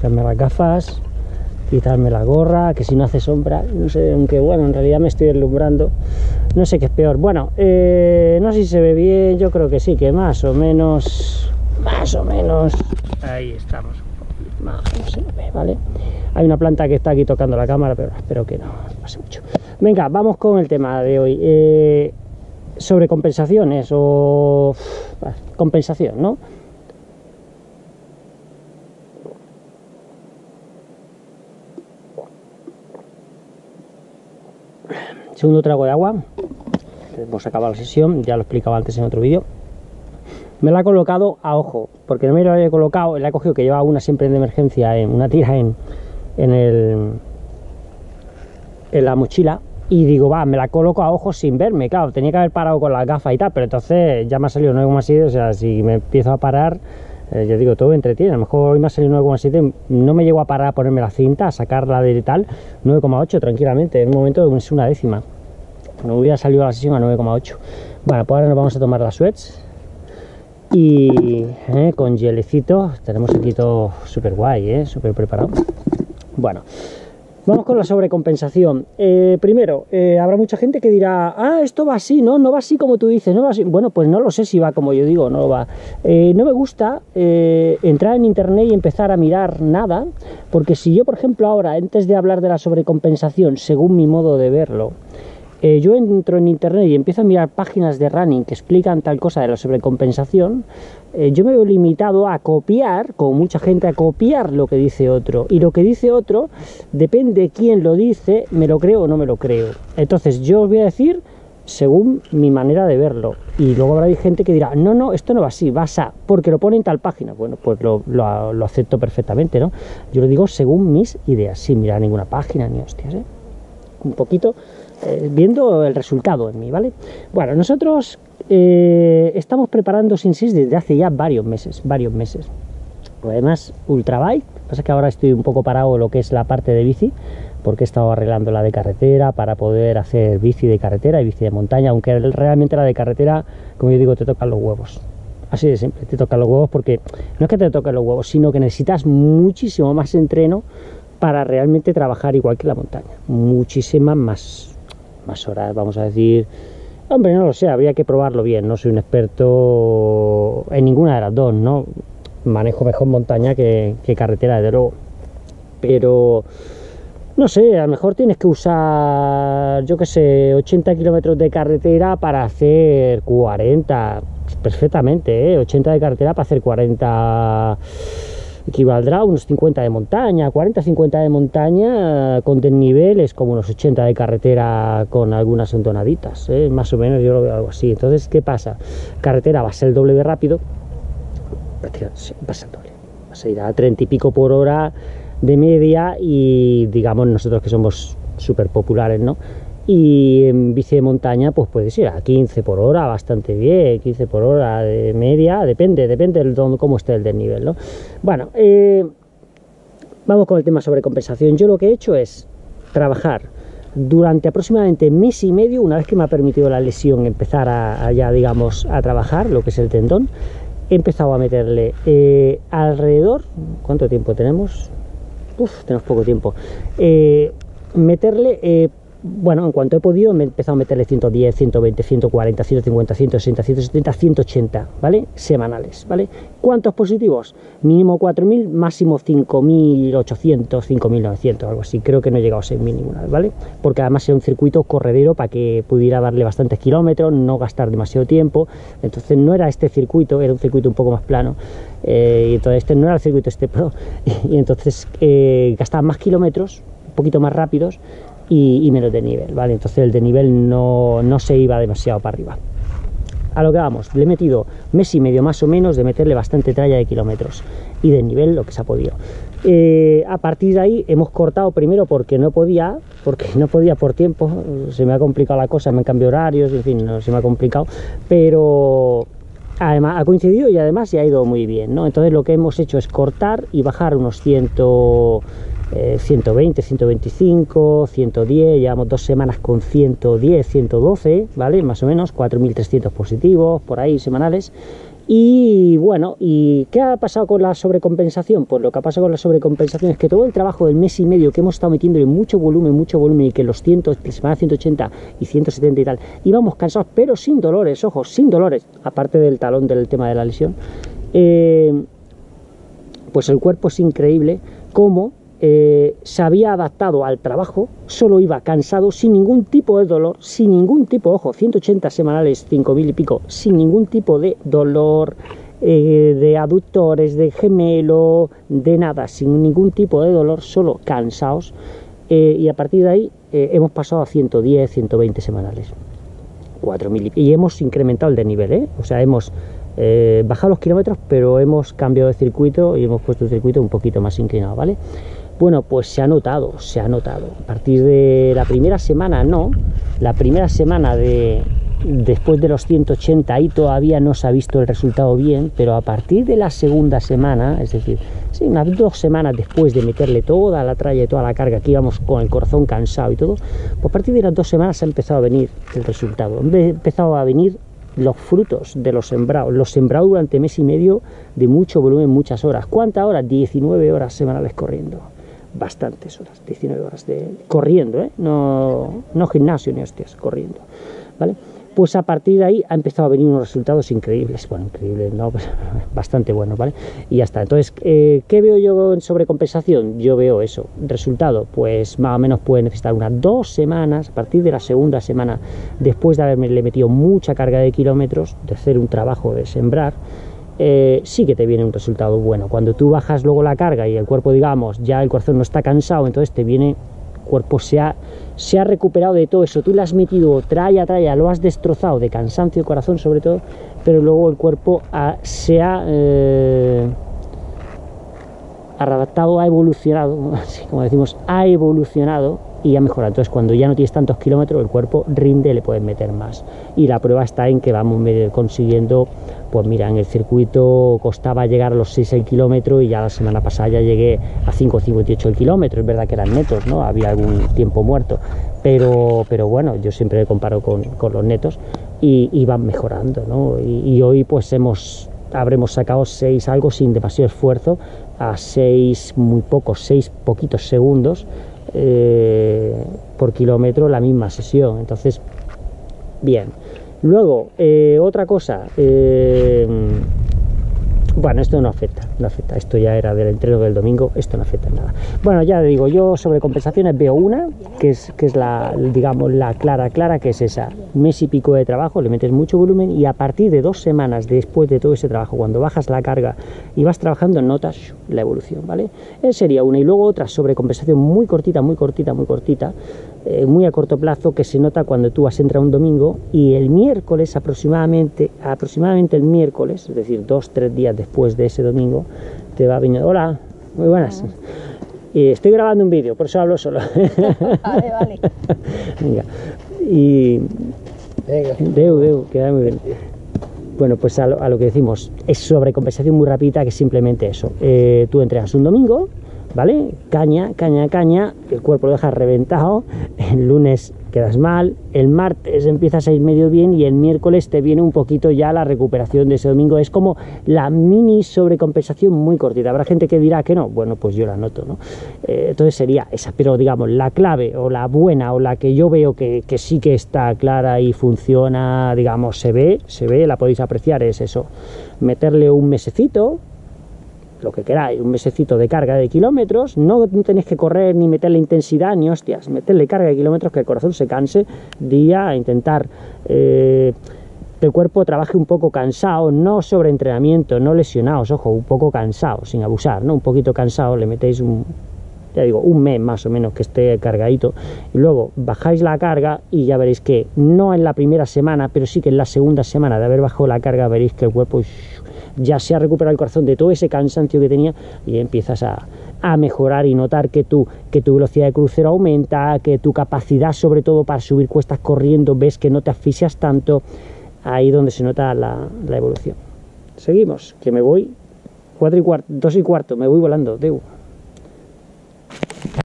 quitarme las gafas, quitarme la gorra, que si no hace sombra, no sé, aunque bueno, en realidad me estoy deslumbrando, no sé qué es peor. Bueno, no sé si se ve bien, yo creo que sí, que más o menos, ahí estamos, más o menos se ve, ¿vale? Hay una planta que está aquí tocando la cámara, pero espero que no pase mucho. Venga, vamos con el tema de hoy, sobre compensaciones o compensación, ¿no? Segundo trago de agua. Hemos acabado la sesión, ya lo explicaba antes en otro vídeo. Me la he colocado a ojo, porque no me la había colocado, la he cogido, que llevaba una siempre de emergencia, una tira en la mochila, y digo, va, me la coloco a ojo sin verme. Claro, tenía que haber parado con las gafas y tal, pero entonces ya me ha salido 9,7, o sea, si me empiezo a parar, yo digo, todo entretiene. A lo mejor hoy me ha salido 9,7, no me llego a parar a ponerme la cinta, a sacarla de tal, 9,8 tranquilamente, en un momento es una décima. No hubiera salido la sesión a 9,8. Bueno, pues ahora nos vamos a tomar las sweats y con gelecito. Tenemos aquí todo súper guay, súper preparado. Bueno, vamos con la sobrecompensación. Primero, habrá mucha gente que dirá, ah, esto va así, no va así como tú dices, no va así. Bueno, pues no lo sé si va como yo digo, no lo va. No me gusta entrar en internet y empezar a mirar nada, porque si yo, por ejemplo, ahora, antes de hablar de la sobrecompensación, según mi modo de verlo, yo entro en internet y empiezo a mirar páginas de running que explican tal cosa de la sobrecompensación, yo me veo limitado a copiar, como mucha gente, a copiar lo que dice otro. Y lo que dice otro, depende de quién lo dice, me lo creo o no me lo creo. Entonces yo os voy a decir según mi manera de verlo. Y luego habrá gente que dirá, no, esto no va así, vas a, porque lo pone en tal página. Bueno, pues lo acepto perfectamente, ¿no? Yo lo digo según mis ideas, sin mirar ninguna página ni hostias, un poquito viendo el resultado en mí, ¿vale? Bueno, nosotros estamos preparando SimSys desde hace ya varios meses. Además, ultrabike, pasa que ahora estoy un poco parado lo que es la parte de bici, porque he estado arreglando la de carretera para poder hacer bici de carretera y bici de montaña, aunque realmente la de carretera, como yo digo, te tocan los huevos. Así de simple, te tocan los huevos, porque no es que te toquen los huevos, sino que necesitas muchísimo más entreno para realmente trabajar igual que la montaña. Muchísimas más horas, vamos a decir. Hombre, no lo sé, habría que probarlo bien. No soy un experto en ninguna de las dos, ¿no? Manejo mejor montaña que carretera, desde luego. Pero no sé, a lo mejor tienes que usar, yo qué sé, 80 kilómetros de carretera para hacer 40. Perfectamente, 80 de carretera para hacer 40. Equivaldrá a unos 50 de montaña, 40-50 de montaña con desniveles, como unos 80 de carretera con algunas entonaditas, más o menos yo lo veo algo así. Entonces, ¿qué pasa? Carretera va a ser el doble de rápido, va a ser doble, vas a ir a 30 y pico por hora de media, y digamos nosotros que somos súper populares, ¿no? Y en bici de montaña pues puedes ir a 15 por hora, bastante bien, 15 por hora de media, depende del cómo esté el desnivel, ¿no? Bueno, vamos con el tema sobre compensación. Yo lo que he hecho es trabajar durante aproximadamente mes y medio, una vez que me ha permitido la lesión empezar a ya, digamos, a trabajar lo que es el tendón. He empezado a meterle alrededor, ¿cuánto tiempo tenemos? Tenemos poco tiempo. Meterle bueno, en cuanto he podido, me he empezado a meterle 110, 120, 140, 150, 160, 170, 180, ¿vale? Semanales, ¿vale? ¿Cuántos positivos? Mínimo 4.000, máximo 5.800, 5.900, algo así. Creo que no he llegado a 6.000 ninguna vez, ¿vale? Porque además era un circuito corredero para que pudiera darle bastantes kilómetros, no gastar demasiado tiempo. Entonces no era este circuito, era un circuito un poco más plano. Y entonces no era el circuito pro. Y entonces gastaba más kilómetros, un poquito más rápidos, y menos de nivel, ¿vale? Entonces el de nivel no se iba demasiado para arriba. A lo que vamos, le he metido mes y medio más o menos de meterle bastante tralla de kilómetros y de nivel lo que se ha podido. A partir de ahí hemos cortado primero porque no podía por tiempo, se me ha complicado la cosa, me han cambiado horarios, en fin, no, se me ha complicado, pero además ha coincidido y además se ha ido muy bien, ¿no? Entonces lo que hemos hecho es cortar y bajar unos 120, 125, 110, llevamos 2 semanas con 110, 112, ¿vale? Más o menos, 4.300 positivos, por ahí, semanales, Y bueno, ¿y qué ha pasado con la sobrecompensación? Pues lo que ha pasado con la sobrecompensación es que todo el trabajo del mes y medio que hemos estado metiéndole mucho volumen, y que los 100, semana 180 y 170 y tal, íbamos cansados, pero sin dolores, ojo, sin dolores, aparte del talón del tema de la lesión, pues el cuerpo es increíble cómo se había adaptado al trabajo, solo iba cansado, sin ningún tipo de dolor, sin ningún tipo, ojo, 180 semanales, 5.000 y pico, sin ningún tipo de dolor, de aductores, de gemelo, de nada, sin ningún tipo de dolor, solo cansados, y a partir de ahí hemos pasado a 110, 120 semanales, 4.000 y hemos incrementado el desnivel, o sea, hemos bajado los kilómetros, pero hemos cambiado de circuito y hemos puesto un circuito un poquito más inclinado, ¿vale? Bueno, pues se ha notado. A partir de la primera semana, la primera semana después de los 180 ahí todavía no se ha visto el resultado bien, pero a partir de la segunda semana, es decir, sí, unas 2 semanas después de meterle toda la tralla y toda la carga, que íbamos con el corazón cansado y todo, pues a partir de las 2 semanas ha empezado a venir el resultado, ha empezado a venir los frutos de los sembrados durante mes y medio de mucho volumen, muchas horas. ¿Cuántas horas? 19 horas semanales corriendo. Bastantes horas, 19 horas corriendo, no gimnasio ni hostias, corriendo, ¿vale? Pues a partir de ahí ha empezado a venir unos resultados increíbles, bueno, increíbles, no, pues bastante buenos, ¿vale? Y ya está. Entonces, ¿qué veo yo en sobrecompensación? Yo veo eso, resultado, pues más o menos puede necesitar unas 2 semanas, a partir de la segunda semana, después de haberme metido mucha carga de kilómetros, de hacer un trabajo de sembrar, sí que te viene un resultado bueno. Cuando tú bajas luego la carga y el cuerpo, digamos, ya el corazón no está cansado, entonces te viene, el cuerpo se ha recuperado de todo eso, tú le has metido tralla, lo has destrozado de cansancio, de corazón sobre todo, pero luego el cuerpo se ha adaptado, ha evolucionado, así como decimos, ha evolucionado y ha mejorado. Entonces, cuando ya no tienes tantos kilómetros, el cuerpo rinde, le puedes meter más. Y la prueba está en que vamos consiguiendo, pues mira, en el circuito costaba llegar a los 6 el kilómetro y ya la semana pasada ya llegué a 5,58 el kilómetro. Es verdad que eran netos, ¿no? Había algún tiempo muerto, pero bueno, yo siempre me comparo con los netos y van mejorando, ¿no? Y hoy pues habremos sacado 6 algo sin demasiado esfuerzo a 6 poquitos segundos por kilómetro la misma sesión. Entonces, bien. Luego, otra cosa, bueno, esto no afecta, esto ya era del entreno del domingo, esto no afecta en nada. Bueno, ya digo, yo sobre compensaciones veo una, que es la, digamos, la clara, que es esa, mes y pico de trabajo, le metes mucho volumen y a partir de 2 semanas después de todo ese trabajo, cuando bajas la carga y vas trabajando, notas la evolución, ¿vale? Sería una. Y luego otra sobrecompensación muy cortita, muy a corto plazo, que se nota cuando tú has entrado un domingo y el miércoles aproximadamente el miércoles, es decir, 2-3 días después de ese domingo, te va viniendo, hola, muy buenas, y estoy grabando un vídeo, por eso hablo solo. Vale. Venga, y Deu, queda muy bien. Bueno, pues a lo que decimos, es sobrecompensación muy rápida, que es simplemente eso. Tú entregas un domingo, ¿vale? Caña, el cuerpo lo dejas reventado, el lunes quedas mal, el martes empiezas a ir medio bien y el miércoles te viene un poquito ya la recuperación de ese domingo. Es como la mini sobrecompensación muy cortita. Habrá gente que dirá que no, bueno, pues yo la noto, ¿no? Entonces sería esa, pero digamos, la clave o la buena o la que yo veo que sí que está clara y funciona, digamos, se ve, la podéis apreciar, es eso, meterle un mesecito, lo que queráis, un mesecito de carga de kilómetros, no tenéis que correr ni meterle intensidad ni hostias, meterle carga de kilómetros, que el corazón se canse día, a intentar que el cuerpo trabaje un poco cansado, no sobreentrenamiento, no lesionados, ojo, un poco cansado, sin abusar, ¿no? Un poquito cansado, le metéis ya digo, un mes más o menos que esté cargadito, y luego bajáis la carga y ya veréis que no en la primera semana, pero sí que en la segunda semana de haber bajado la carga veréis que el cuerpo ya se ha recuperado el corazón de todo ese cansancio que tenía y empiezas a mejorar y notar que tu velocidad de crucero aumenta, que tu capacidad sobre todo para subir cuestas corriendo, ves que no te asfixias tanto, ahí donde se nota la evolución. Seguimos, que me voy 2:15, me voy volando, Deu.